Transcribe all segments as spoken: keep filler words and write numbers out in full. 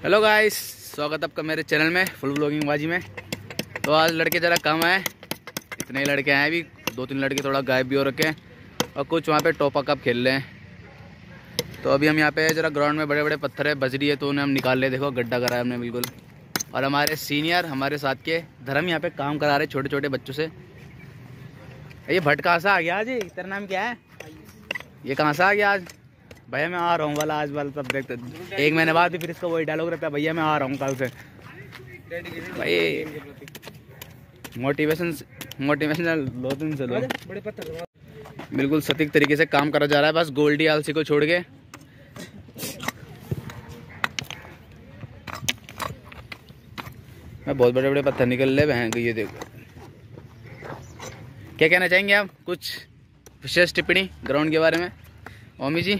Hello guys, स्वागत आपका मेरे चैनल में फुल ब्लॉगिंग बाजी में। तो आज लड़के ज़रा कम हैं, इतने ही लड़के हैं, अभी दो तीन लड़के थोड़ा गायब भी हो रखे हैं और कुछ वहाँ पे टोपा कप खेल रहे हैं। तो अभी हम यहाँ पे ज़रा ग्राउंड में बड़े बड़े पत्थर है बजरी है तो उन्हें हम निकाल ले। देखो गड्ढा करा है हमने बिल्कुल। और हमारे सीनियर हमारे साथ के धर्म यहाँ पे काम करा रहे छोटे छोटे बच्चों से। ये भट्ट कहाँ से आ गया आज? तेरा नाम क्या है? ये कहाँ से आ गया आज? भैया मैं आ रहा हूँ वाला आज वाला सब देखते एक महीने बाद भी फिर इसका वही डायलॉग रहता है, भैया मैं आ रहा हूँ कल से। भाई मोटिवेशन मोटिवेशनल लो तुम से लो। बिल्कुल सटीक तरीके से काम करा जा रहा है, बस गोल्डी आलसी को छोड़ के। मैं बहुत बड़े बड़े पत्थर निकल रहे हैं। ये देखो, क्या कहना चाहेंगे आप? कुछ विशेष टिप्पणी ग्राउंड के बारे में ओमी जी?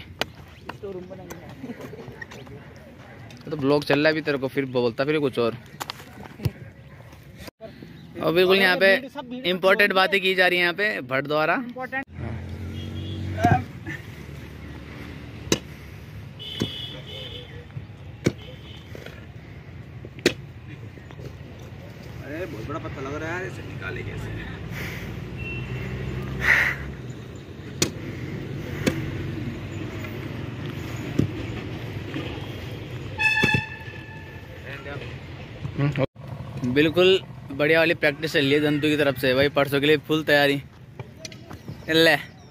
तो ब्लॉग चल रहा है अभी, तेरे को फिर बोलता फिर कुछ और। और बिल्कुल यहाँ पे इम्पोर्टेंट बातें की जा रही है यहाँ पे भट्ट द्वारा। अरे बहुत बड़ा पत्थर लग रहा है, इसे निकाले कैसे? बिल्कुल बढ़िया वाली प्रैक्टिस चल रही है जंतु की तरफ से भाई, परसों के लिए फुल तैयारी ले।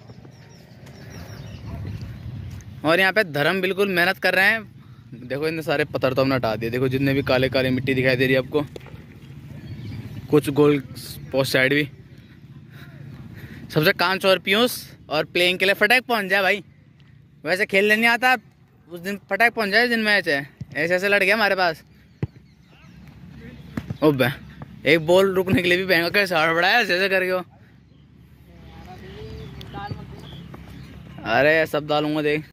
और यहाँ पे धर्म बिल्कुल मेहनत कर रहे हैं। देखो इतने सारे पत्थर तो हमने हटा दिए। देखो जितने भी काले काले मिट्टी दिखाई दे रही है आपको, कुछ गोल पोस्ट साइड भी। सबसे कांच और पीयूष और प्लेइंग के लिए फटाक पहुंच जाए भाई। वैसे खेलने नहीं आता, उस दिन फटाक पहुंच जाए जिन मैच है। ऐसे ऐसे लड़के हमारे पास। ओबे एक बॉल रुकने के लिए भी बैंक कैसे हाड़ बढ़ाया ऐसे करके वो। अरे सब डालूंगा देख।